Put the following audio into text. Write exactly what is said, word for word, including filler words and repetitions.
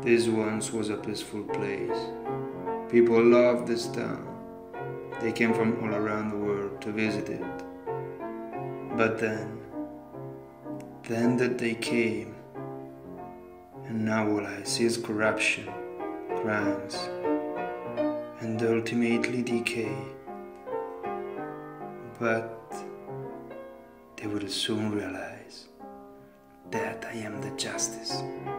This once was a peaceful place. People loved this town. They came from all around the world to visit it. But then, then that day came, and now all I see is corruption, crimes, and ultimately decay. But they will soon realize that I am the justice.